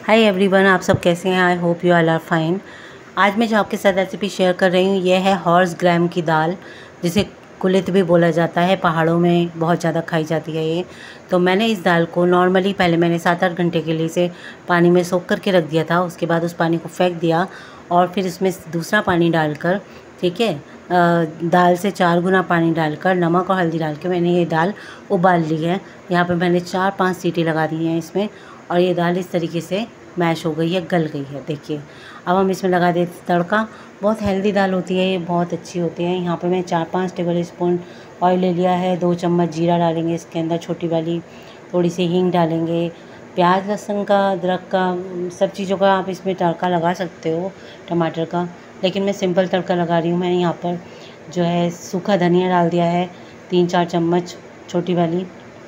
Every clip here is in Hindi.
हाय एवरीवन, आप सब कैसे हैं? I hope you all are fine. आज मैं जो आपके साथ रेसिपी शेयर कर रही हूँ ये है हॉर्स ग्राम की दाल, जिसे कुलित भी बोला जाता है। पहाड़ों में बहुत ज़्यादा खाई जाती है ये। तो मैंने इस दाल को नॉर्मली पहले मैंने 7-8 घंटे के लिए इसे पानी में सोख करके रख दिया था। उसके बाद उस पानी को फेंक दिया और फिर इसमें दूसरा पानी डालकर, ठीक है, दाल से 4 गुना पानी डालकर नमक और हल्दी डाल के मैंने ये दाल उबाल ली है। यहाँ पे मैंने 4-5 सीटी लगा दी हैं इसमें और ये दाल इस तरीके से मैश हो गई है, गल गई है। देखिए, अब हम इसमें लगा देते तड़का। बहुत हेल्दी दाल होती है ये, बहुत अच्छी होती है। यहाँ पे मैं 4-5 टेबल स्पून ऑयल ले लिया है। 2 चम्मच जीरा डालेंगे इसके अंदर, छोटी वाली। थोड़ी सी हींग डालेंगे। प्याज, लहसुन का, अदरक का, सब चीज़ों का आप इसमें तड़का लगा सकते हो, टमाटर का। लेकिन मैं सिंपल तड़का लगा रही हूँ। मैंने यहाँ पर जो है सूखा धनिया डाल दिया है 3-4 चम्मच, छोटी वाली।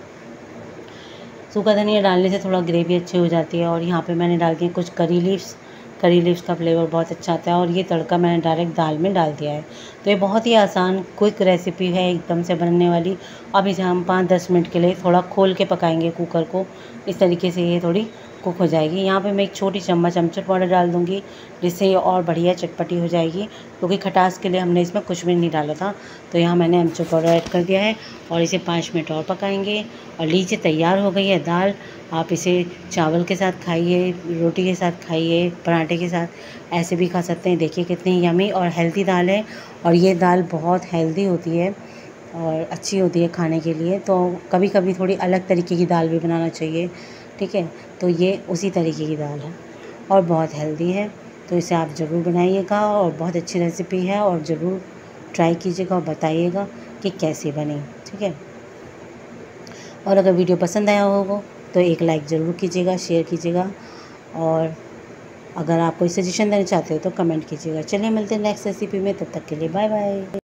सूखा धनिया डालने से थोड़ा ग्रेवी अच्छी हो जाती है। और यहाँ पे मैंने डाल दिए कुछ करी लीव्स का फ्लेवर बहुत अच्छा आता है। और ये तड़का मैंने डायरेक्ट दाल में डाल दिया है। तो ये बहुत ही आसान क्विक रेसिपी है, एकदम से बनने वाली। अब इसे हम 5-10 मिनट के लिए थोड़ा खोल के पकाएंगे कुकर को। इस तरीके से ये थोड़ी कुक हो जाएगी। यहाँ पे मैं 1 छोटी चम्मच अमचूर पाउडर डाल दूँगी, जिससे ये और बढ़िया चटपटी हो जाएगी। क्योंकि खटास के लिए हमने इसमें कुछ भी नहीं डाला था। तो यहाँ मैंने अमचूर पाउडर ऐड कर दिया है और इसे 5 मिनट और पकाएंगे। और लीजिए, तैयार हो गई है दाल। आप इसे चावल के साथ खाइए, रोटी के साथ खाइए, पराठे के साथ, ऐसे भी खा सकते हैं। देखिए कितनी यमी और हेल्दी दाल है। और ये दाल बहुत हेल्दी होती है और अच्छी होती है खाने के लिए। तो कभी कभी थोड़ी अलग तरीके की दाल भी बनाना चाहिए, ठीक है। तो ये उसी तरीके की दाल है और बहुत हेल्दी है। तो इसे आप ज़रूर बनाइएगा और बहुत अच्छी रेसिपी है। और ज़रूर ट्राई कीजिएगा और बताइएगा कि कैसे बनी, ठीक है। और अगर वीडियो पसंद आया होगा तो एक लाइक ज़रूर कीजिएगा, शेयर कीजिएगा। और अगर आप कोई सजेशन देना चाहते हो तो कमेंट कीजिएगा। चलिए, मिलते हैं नेक्स्ट रेसिपी में। तब तक के लिए बाय बाय।